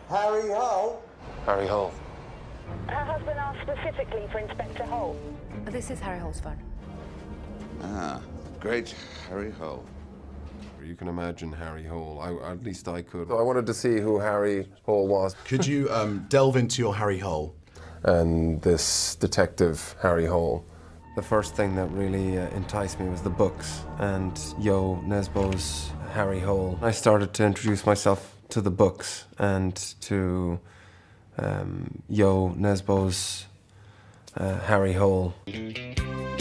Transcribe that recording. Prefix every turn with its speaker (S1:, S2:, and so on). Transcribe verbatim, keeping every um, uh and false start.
S1: Harry Hole?
S2: Harry Hole.
S3: Her husband asked specifically for Inspector Hole.
S4: This is Harry Hole's phone.
S1: Ah, great Harry Hole.
S5: You can imagine Harry Hole. I, at least I could.
S2: So I wanted to see who Harry Hole was.
S6: Could you um, delve into your Harry Hole?
S2: And this detective, Harry Hole.
S7: The first thing that really uh, enticed me was the books and Yo Nesbo's Harry Hole. I started to introduce myself to the books and to um, Yo Nesbo's uh, Harry Hole.